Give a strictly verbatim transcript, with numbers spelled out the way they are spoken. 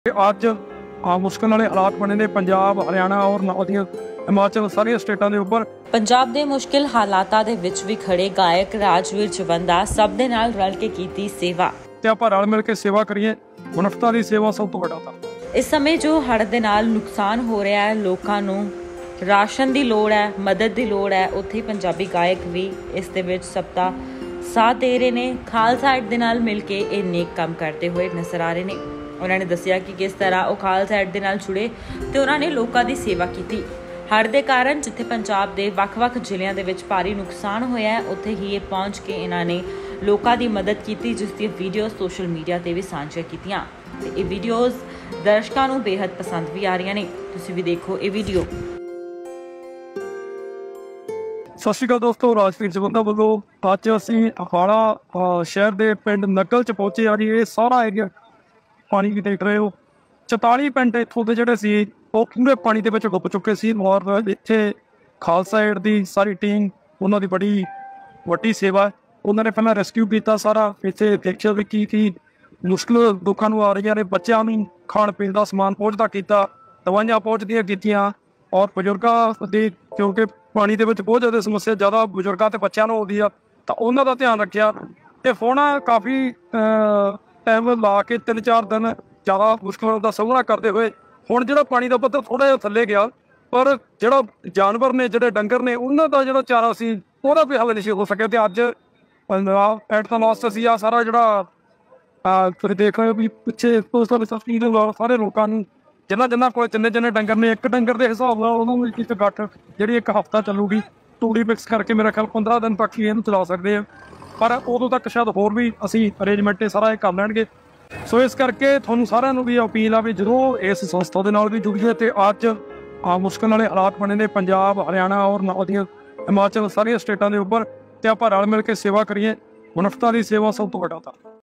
ਅੱਜ ਆ ਮੁਸ਼ਕਲ ਵਾਲੇ ਹਾਲਾਤ ਬਣੇ ਨੇ ਪੰਜਾਬ, ਹਰਿਆਣਾ ਔਰ ਨਾਲ ਦੀਆਂ ਹਿਮਾਚਲ ਸਾਰੀਆਂ ਸਟੇਟਾਂ ਦੇ ਉੱਪਰ। ਪੰਜਾਬ ਦੇ ਮੁਸ਼ਕਿਲ ਹਾਲਾਤਾਂ ਦੇ ਵਿੱਚ ਵੀ ਖੜੇ ਗਾਇਕ ਰਾਜਵੀਰ ਜਵੰਦਾ ਸਭ ਦੇ ਨਾਲ ਰਲ ਕੇ ਕੀਤੀ ਸੇਵਾ ਤੇ ਆਪਾਂ ਰਲ ਮਿਲ ਕੇ ਸੇਵਾ ਕਰੀਏ। ਮਨੁੱਖਤਾ ਦੀ ਸੇਵਾ ਸਭ ਤੋਂ ਵੱਡਾ ਤਾਂ ਇਸ ਸਮੇਂ ਜੋ ਹੜ੍ਹ ਦੇ ਨਾਲ ਨੁਕਸਾਨ ਹੋ ਰਿਹਾ ਹੈ, ਲੋਕਾਂ ਨੂੰ ਰਾਸ਼ਨ ਦੀ ਲੋੜ ਹੈ, ਮਦਦ ਦੀ ਲੋੜ ਹੈ, ਉੱਥੇ ਹੀ ਪੰਜਾਬੀ ਗਾਇਕ ਵੀ ਇਸ ਦੇ ਵਿੱਚ ਸਭ ਦਾ ਸਾਥ ਦੇ ਰਹੇ ਨੇ। ਖਾਲਸਾ ਏਡ ਦੇ ਨਾਲ ਮਿਲ ਕੇ ਇਹ ਨੇਕ ਕੰਮ ਕਰਦੇ ਹੋਏ ਨਜ਼ਰ ਆ ਰਹੇ ਨੇ। ਉਹਨਾਂ ਨੇ ਦੱਸਿਆ ਕਿ ਕਿਸ ਤਰ੍ਹਾਂ ਉਹ ਖਾਲਸਾ ਏਡ ਦੇ ਨਾਲ ਜੁੜੇ ਤੇ ਉਹਨਾਂ ਨੇ ਲੋਕਾਂ ਦੀ ਸੇਵਾ ਕੀਤੀ। ਹੜ੍ਹ ਦੇ ਕਾਰਨ ਜਿੱਥੇ ਪੰਜਾਬ ਦੇ ਵੱਖ-ਵੱਖ ਜ਼ਿਲ੍ਹਿਆਂ ਦੇ ਵਿੱਚ ਭਾਰੀ ਨੁਕਸਾਨ ਹੋਇਆ ਹੈ, ਉੱਥੇ ਹੀ ਇਹ ਪਹੁੰਚ ਕੇ ਇਹਨਾਂ ਨੇ ਲੋਕਾਂ ਦੀ ਮਦਦ ਕੀਤੀ, ਜਿਸ ਦੀਆਂ ਵੀਡੀਓ ਸੋਸ਼ਲ ਮੀਡੀਆ ਤੇ ਵੀ ਸਾਂਝੀਆਂ ਕੀਤੀਆਂ ਤੇ ਇਹ ਵੀਡੀਓਜ਼ ਦਰਸ਼ਕਾਂ ਨੂੰ ਬੇहद ਪਸੰਦ ਵੀ ਆ ਰਹੀਆਂ ਨੇ। ਤੁਸੀਂ ਵੀ ਦੇਖੋ ਇਹ ਵੀਡੀਓ। ਸਤਿ ਸ਼੍ਰੀ ਅਕਾਲ ਦੋਸਤੋ, ਰਾਜਵੀਰ ਜਵੰਦਾ ਵੱਲੋਂ ਅੱਜ ਅਸੀਂ ਅਖਾੜਾ ਸ਼ਹਿਰ ਦੇ ਪਿੰਡ ਨਕਲ 'ਚ ਪਹੁੰਚੇ ਆ ਜੀ। ਇਹ ਸਾਰਾ ਏਰੀਆ ਪਾਣੀ ਵੀ ਦੇਖ ਰਹੇ ਹੋ। ਚੁਤਾਲੀ ਪਿੰਡ ਇੱਥੋਂ ਦੇ ਜਿਹੜੇ ਸੀ ਉਹ ਪੂਰੇ ਪਾਣੀ ਦੇ ਵਿੱਚ ਡੁੱਬ ਚੁੱਕੇ ਸੀ। ਔਰ ਇੱਥੇ ਖਾਲਸਾ ਏਡ ਦੀ ਸਾਰੀ ਟੀਮ, ਉਹਨਾਂ ਦੀ ਬੜੀ ਵੱਡੀ ਸੇਵਾ। ਉਹਨਾਂ ਨੇ ਪਹਿਲਾਂ ਰੈਸਕਿਊ ਕੀਤਾ ਸਾਰਾ। ਇੱਥੇ ਦੇਖਿਆ ਵੀ ਕੀ ਕੀ ਮੁਸ਼ਕਿਲ ਲੋਕਾਂ ਨੂੰ ਆ ਰਹੀਆਂ ਨੇ। ਬੱਚਿਆਂ ਨੂੰ ਖਾਣ ਪੀਣ ਦਾ ਸਮਾਨ ਪਹੁੰਚਦਾ ਕੀਤਾ, ਦਵਾਈਆਂ ਪਹੁੰਚਦੀਆਂ ਕੀਤੀਆਂ। ਔਰ ਬਜ਼ੁਰਗਾਂ ਦੀ, ਕਿਉਂਕਿ ਪਾਣੀ ਦੇ ਵਿੱਚ ਬਹੁਤ ਜ਼ਿਆਦਾ ਸਮੱਸਿਆ ਜ਼ਿਆਦਾ ਬਜ਼ੁਰਗਾਂ ਤੇ ਬੱਚਿਆਂ ਨੂੰ ਆਉਂਦੀ ਆ, ਤਾਂ ਉਹਨਾਂ ਦਾ ਧਿਆਨ ਰੱਖਿਆ। ਤੇ ਹੁਣ ਕਾਫੀ ਟਾਈਮ ਲਾ ਕੇ ਤਿੰਨ ਚਾਰ ਦਿਨ ਜ਼ਿਆਦਾ ਮੁਸ਼ਕਿਲ ਦਾ ਸਾਹਮਣਾ ਕਰਦੇ ਹੋਏ ਹੁਣ ਜਿਹੜਾ ਪਾਣੀ ਦਾ ਪੱਧਰ ਥੋੜ੍ਹਾ ਜਿਹਾ ਥੱਲੇ ਗਿਆ, ਪਰ ਜਿਹੜਾ ਜਾਨਵਰ ਨੇ, ਜਿਹੜੇ ਡੰਗਰ ਨੇ, ਉਹਨਾਂ ਦਾ ਜਿਹੜਾ ਚਾਰਾ ਸੀ ਉਹਦਾ ਵੀ ਹੱਲ ਨਹੀਂ ਹੋ ਸਕਿਆ। ਤੇ ਅੱਜ ਪੰਜਾਬ ਐਟ ਦਾ ਲਾਸਟ ਅਸੀਂ ਆ ਸਾਰਾ ਜਿਹੜਾ ਤੁਸੀਂ ਦੇਖ ਰਹੇ ਹੋ ਵੀ ਪਿੱਛੇ ਸਾਰੇ ਲੋਕਾਂ ਨੂੰ, ਜਿਨ੍ਹਾਂ ਜਿਨ੍ਹਾਂ ਕੋਲ ਜਿੰਨੇ ਜਿੰਨੇ ਡੰਗਰ ਨੇ, ਇੱਕ ਡੰਗਰ ਦੇ ਹਿਸਾਬ ਨਾਲ ਉਹਨਾਂ ਨੂੰ ਇੱਕ ਗੱਠ ਜਿਹੜੀ ਇੱਕ ਹਫ਼ਤਾ ਚੱਲੂਗੀ। ਤੂੜੀ ਮਿਕਸ ਕਰਕੇ ਮੇਰਾ ਖਿਆਲ ਪੰਦਰਾਂ ਦਿਨ ਤੱਕ ਹੀ ਇਹਨੂੰ ਚਲਾ ਸਕਦੇ ਆ, ਪਰ ਉਦੋਂ ਤੱਕ ਸ਼ਾਇਦ ਹੋਰ ਵੀ ਅਸੀਂ ਅਰੇਂਜਮੈਂਟ ਸਾਰਾ ਇਹ ਕਰ ਲੈਣਗੇ। ਸੋ ਇਸ ਕਰਕੇ ਤੁਹਾਨੂੰ ਸਾਰਿਆਂ ਨੂੰ ਵੀ ਅਪੀਲ ਆ ਵੀ ਜਦੋਂ ਇਸ ਸੰਸਥਾ ਦੇ ਨਾਲ ਵੀ ਜੁੜੀਏ। ਤੇ ਅੱਜ ਆ ਮੁਸ਼ਕਲ ਵਾਲੇ ਹਾਲਾਤ ਬਣੇ ਨੇ ਪੰਜਾਬ, ਹਰਿਆਣਾ ਔਰ ਨਾਲ ਦੀਆਂ ਹਿਮਾਚਲ ਸਾਰੀਆਂ ਸਟੇਟਾਂ ਦੇ ਉੱਪਰ, ਤੇ ਆਪਾਂ ਰਲ ਮਿਲ ਕੇ ਸੇਵਾ ਕਰੀਏ। ਮਨੁੱਖਤਾ ਦੀ ਸੇਵਾ ਸਭ ਤੋਂ ਵੱਡਾ ਤਾਂ